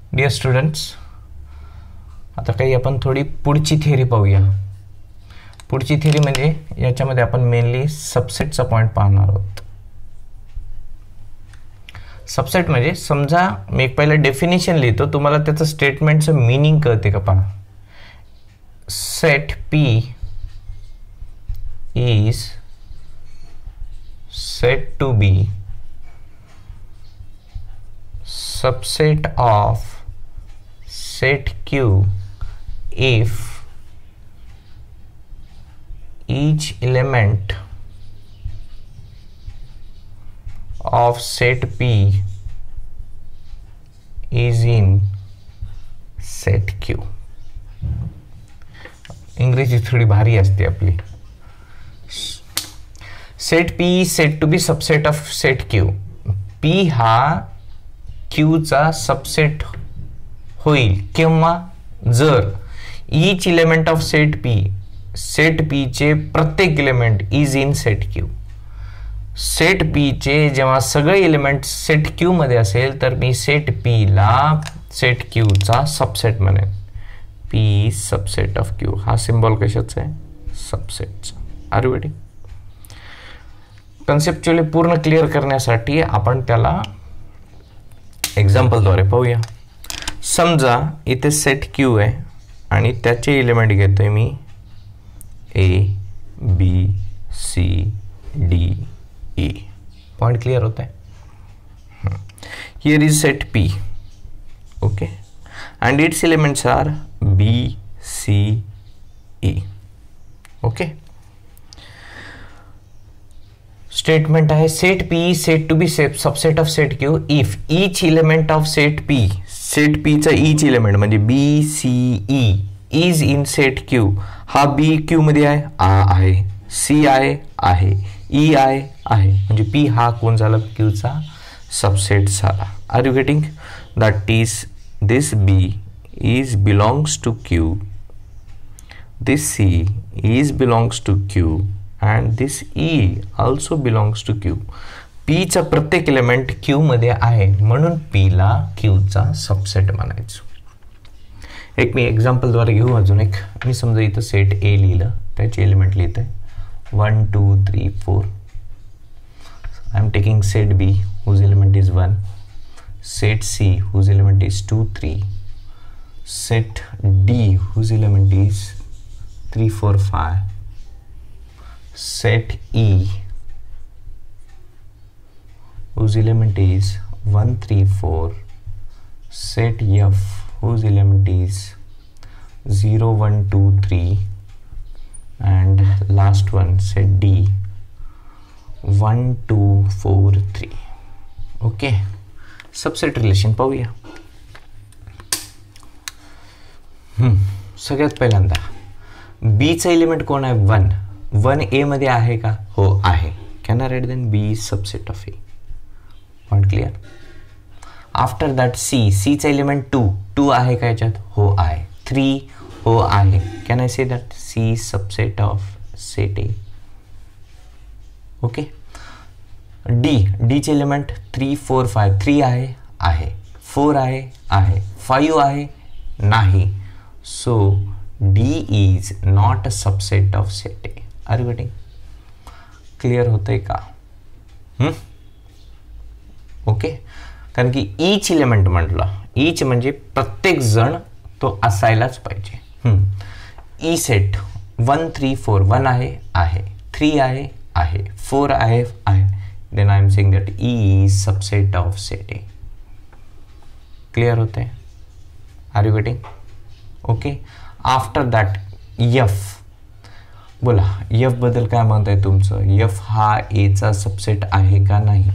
Dear students, आता काही आपण थोडी पुढची थिअरी पाहूया. पुढची थिअरी म्हणजे याच्यामध्ये आपण मेनली सबसेटचा पॉईंट पाहणार आहोत. सबसेट म्हणजे समजा मी एक पहिलं डेफिनेशन लिहितो, तुम्हाला त्याचं स्टेटमेंटचं मीनिंग कळते का पहा. Set P is said to be subset of set Q if each element of set P is in set Q. इंग्रजी थोडी भारी असते आपली. Set P is said to be subset of set Q. P हा Q चा subset होईल किंवा जर each element of set P, set P चे प्रत्येक element is in set Q. Set P चे जेव्हा सगळे एलिमेंट सेट Q मध्ये असेल तर मी सेट P ला सेट Q चा सबसेट म्हणेन. P subset of Q. हा सिंबल कशाचा आहे? सबसेटचा. Are you ready? कन्सेप्च्युअली पूर्ण क्लिअर करण्यासाठी आपण त्याला एक्झाम्पलद्वारे पाहूया. समजा इथे सेट Q आहे आणि त्याचे एलिमेंट घेतोय मी A, B, C, D, E. Point clear होता है? Here is set P, okay, and its elements are B, C, E. Okay. Statement आहे set P is said to be subset of set Q if each element of set P, set P चा each element म्हणजे B, C, E is in set Q. हा B Q मध्ये आहे, आहे, C आहे, E आहे, म्हणजे P हा कोण झाला? Q चा सबसेट झाला. Are you getting? That is this B is belongs to Q, this C is belongs to Q and this E also belongs to Q. P चा प्रत्येक एलिमेंट Q मध्ये आहे म्हणून P ला Q चा subset म्हणायचं. एक मी एक्झाम्पल द्वारे घेऊ. अजून एक मी समजा इथं सेट A लिहिलं, त्याचे एलिमेंट लिहित आहे 1 2 3 4. I am taking set B whose element is 1, set C whose element is 2 3, set D whose element is 3 4 5, set E whose element is 1 3 4, set F whose element is 0 1 2 3, and last one set D 1 2 4 3. Okay. Subset relation पाहूया. सगळ्यात पहिल्यांदा B चा element कोण आहे? 1 A मध्ये आहे का? हो आहे. Can I write then B is subset of A. Point clear? After that C चा एलिमेंट 2 आहे का याच्यात? हो आहे. 3 हो आहे. Can I say that C is subset of set A. Okay. D चे एलिमेंट 3 4 5. 3 आहे, 4 आहे, 5 आहे, नाही. So D is not a subset of set A. Are you getting? Clear होतंय का? ओके. कारण की ईच एलिमेंट म्हटलं, ईच म्हणजे प्रत्येक जण तो असायलाच पाहिजे. ई सेट 1 3 4. 1 आहे, 3 आहे, 4 आहे. Then I am saying that E is subset of set A. Clear होते? Are you getting? Okay. After that F. बोला F बद्दल काय म्हणताय तुमचं? F हा A चा सबसेट आहे का नाही?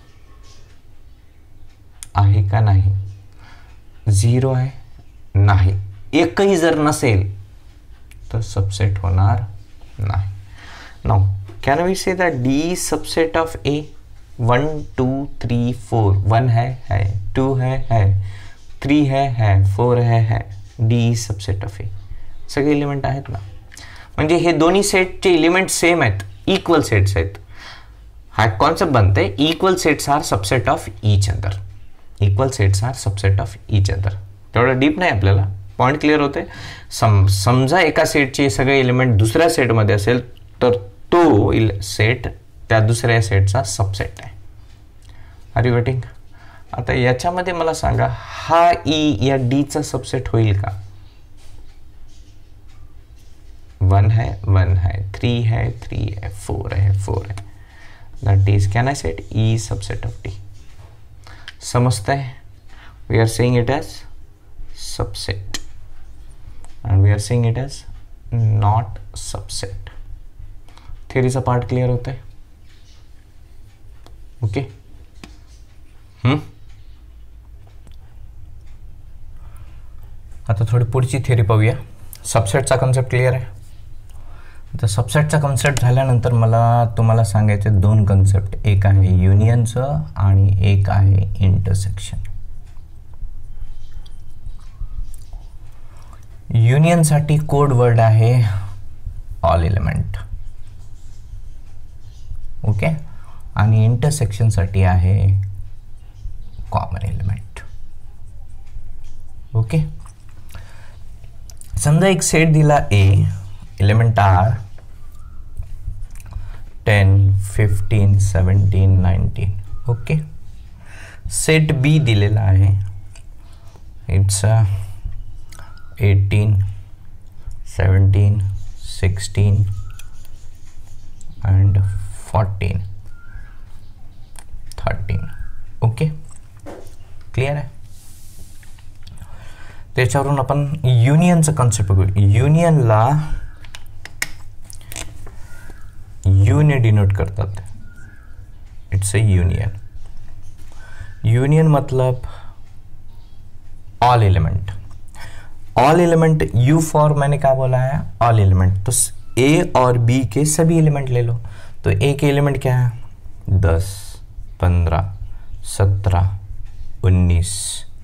आहे का नाही? 0 आहे? नाही. एकही जर नसेल तर सबसेट होणार नाही. Now can we say that D is subset of A? 1 2 3 4. 1 है, 2 है, 3 है, 4 है. D is subset of A. सगळे एलिमेंट आहेत ना. म्हणजे हे दोन्ही सेटचे एलिमेंट सेम आहेत, इक्वल सेट्स आहेत. हा कॉन्सेप्ट बनते equal sets are subset of each other. Equal sets are subset of each other. तेवढं डीप नाही आपल्याला, पॉईंट क्लिअर होते. समजा एका सेटचे सगळे एलिमेंट दुसऱ्या सेटमध्ये असेल तर तो सेट त्या दुसऱ्या सेटचा सबसेट आहे. Are you getting? आता याच्यामध्ये मला सांगा, हा ई या डीचा सबसेट होईल का? 1 है 1 है, 3 है 3 है, 4 है 4 है. That is, can I set E subset of D? समझते हैं? We are saying it as subset and we are saying it as not subset. थियरीचा पार्ट क्लियर होता है? ओके. आता थोडी पुढची थिअरी पाहूया. सबसेटचा कन्सेप्ट क्लिअर आहे. तर सबसेटचा कन्सेप्ट झाल्यानंतर मला तुम्हाला सांगायचे दोन कन्सेप्ट, एक आहे युनियनचं आणि एक आहे इंटरसेक्शन. युनियन साठी कोड वर्ड आहे ऑल एलिमेंट. ओके. आणि इंटरसेक्शन साठी आहे कॉमन एलिमेंट. ओके. समजा एक सेट दिला A, element are 10 15 17 19. Okay. Set B दिलेला आहे, इट्स 18 17 16 and 14 13. ओके. क्लिअर आहे? त्याच्यावरून आपण युनियनचं कन्सेप्ट बघू. युनियनला यू ने डिनोट करतात. It's a union. यूनियन मतलब all element. All element, U for मैंने क्या बोला है? All element. तो ए और बी के सभी एलिमेंट ले लो. तो ए के एलिमेंट क्या है? 10 15 17 19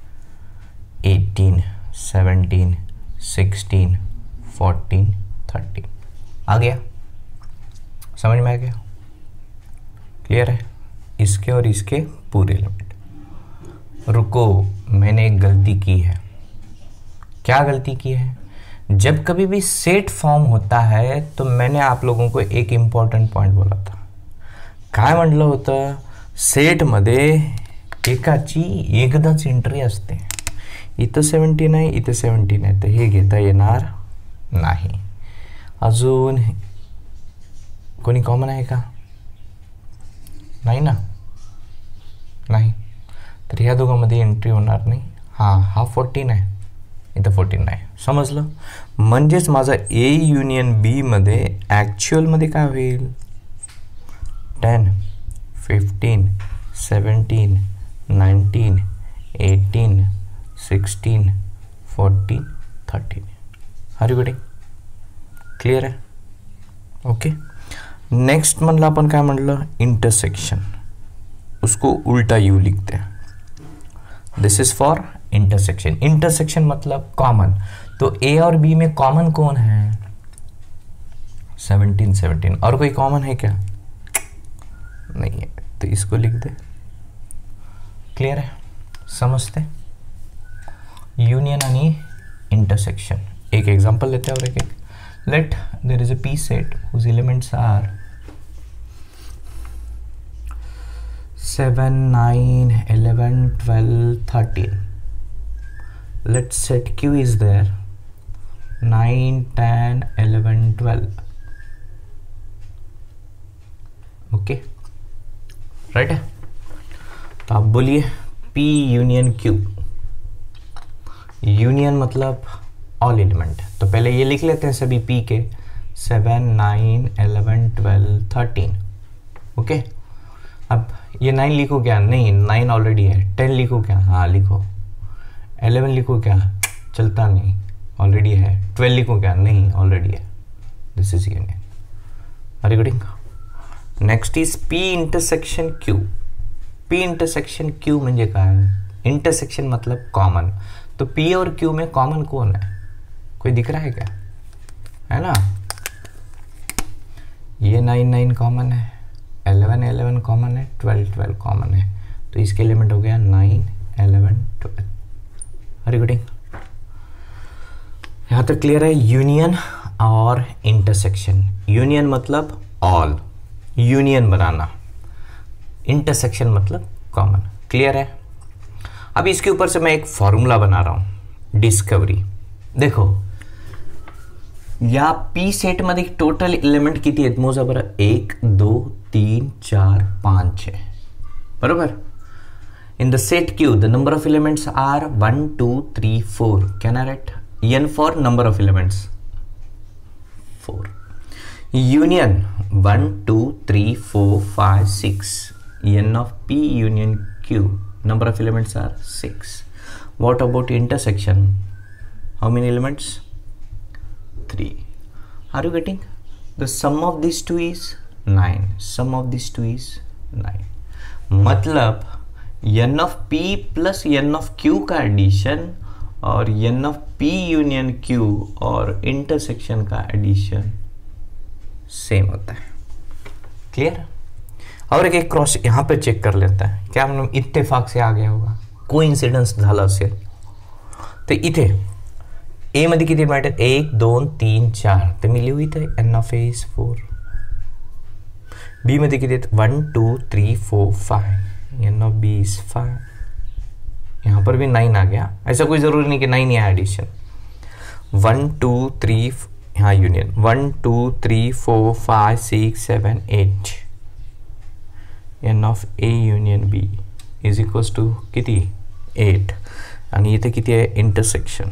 18 17 16 14 13. आ गया? समझ में आ गया? क्लियर है? इसके और इसके पूरे एलिमेंट. रुको, मैंने एक गलती की है. क्या गलती की है? जब कभी भी सेट फॉर्म होता है तो मैंने आप लोगों को एक इम्पॉर्टंट पॉइंट बोला था. काय म्हटलं होतं? सेटमध्ये एकाची एकदाच एंट्री असते. इथं 17 आहे, इथं 17 आहे, तर हे घेता येणार नाही. अजून कोणी कॉमन आहे का? नाही ना? नाही. तर ह्या दोघांमध्ये एंट्री होणार नाही. हा 14 आहे, इथं 14 नाही. समजलं? म्हणजेच माझा ए युनियन बी मध्ये ॲक्च्युअलमध्ये काय होईल? 10 15 17 19 18 16 14 13. Are you getting? क्लियर आहे? ओके. नेक्स्ट म्हणलं आपण काय म्हणलं? इंटरसेक्शन. उसको उल्टा यू लिखते हैं. This is for intersection. Intersection मतलब कॉमन. तो ए और बी में कॉमन कौन है? 17 17. और कोई कॉमन है क्या? नहीं है, तो इसको लिख दे. क्लियर है? समझते? यूनियन आणि इंटरसेक्शन. एक एग्जांपल लेते हैं और एक let there is a P set whose elements are 7 9 11 12 13. Let's set Q is there 9 10 11 12. Okay. Right है? तो आप बोलिए P यूनियन Q. यूनियन मतलब ऑल एलिमेंट. तो पहले ये लिख लेते हैं सभी P के 7 9 11 12 13. ओके. अब ये 9 लिखो क्या? नहीं, 9 ऑलरेडी है. 10 लिखो क्या? हाँ लिखो. 11 लिखो क्या? चलता नहीं, ऑलरेडी है. 12 लिखो क्या? नहीं, ऑलरेडी है. This is union. Are you getting? Next is P intersection Q. P intersection Q म्हणजे काय? इंटरसेक्शन मतलब कॉमन. तो P और Q में कॉमन कौन है? कोई दिख रहा है क्या? है ना? ये 9 9 कॉमन है, 11 11 कॉमन है, 12 12 कॉमन है. तो इसके एलिमेंट हो गया 9 11 12. Very good. यहाँ तक क्लियर है? यूनियन और इंटरसेक्शन। यूनियन मतलब ऑल, यूनियन बनाना, इंटरसेक्शन मतलब कॉमन। क्लियर है? अब इसके ऊपर से मैं एक फॉर्मूला बना रहा हूं, डिस्कवरी। देखो या पी सेट मध्ये टोटल एलिमेंट किती आहेत मोजा बरं, 1 2 3 4 5 आहे, बरोबर. In the set Q the number of elements are 1 2 3 4. Can I write n for number of elements? 4. Union 1 2 3 4 5 6. N of P union Q, number of elements are 6. What about intersection? How many elements? 3. Are you getting? The sum of these two is 9. Sum of these two is 9. मतलब n of P plus n of Q का addition और n of P union Q और intersection का addition same होता है. Clear? और एक cross यहाँ पे चेक कर लेता है, क्या हम इत्तेफाक से आ गया होगा, कोइन्सिडेंस झाला असेल तर इथे ए मध्ये किती माहिती आहेत, 1 2 3 4, तर मी लिहू इथे n of a is 4. B मध्ये किती आहेत 1 2 3 4 5, n of b is 5. यहाँ पर भी 9 आ गया, ऐसा कोई जरूरी नहीं कि 9 ही है एडिशन. 1 2 3 यहाँ union 1 2 3 4 5 6 7 8. n of a union b is equals to किती 8. आणि इथे किती आहे इंटरसेक्शन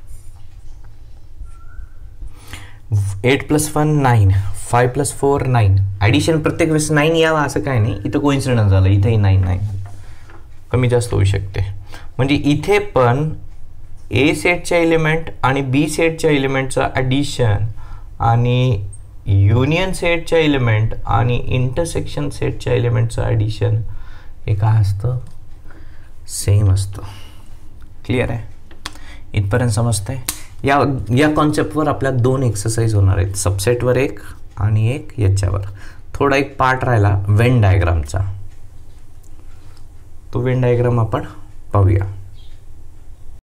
8 + 1 9, 5 + 4 9. ॲडिशन प्रत्येक वेळेस 9 यावं असं काय नाही, इथं कोइन्सिडन्स झालं, इथेही 9 9 कमी जास्त होऊ शकते. म्हणजे इथे पण ए सेटच्या एलिमेंट आणि बी सेटच्या एलिमेंटचं ॲडिशन आणि युनियन सेटच्या एलिमेंट आणि इंटरसेक्शन सेटच्या एलिमेंटचं ॲडिशन हे काय असतं, सेम असतं. क्लियर आहे? इथपर्यंत समजतंय? या कॉन्सेप्टवर आपल्या 2 एक्सरसाइज होणार आहेत, सबसेटवर एक आणि एक याच्यावर. थोडा एक पार्ट राहिला वेन डायग्रामचा, तो वेन डायग्राम आपण पाहूया.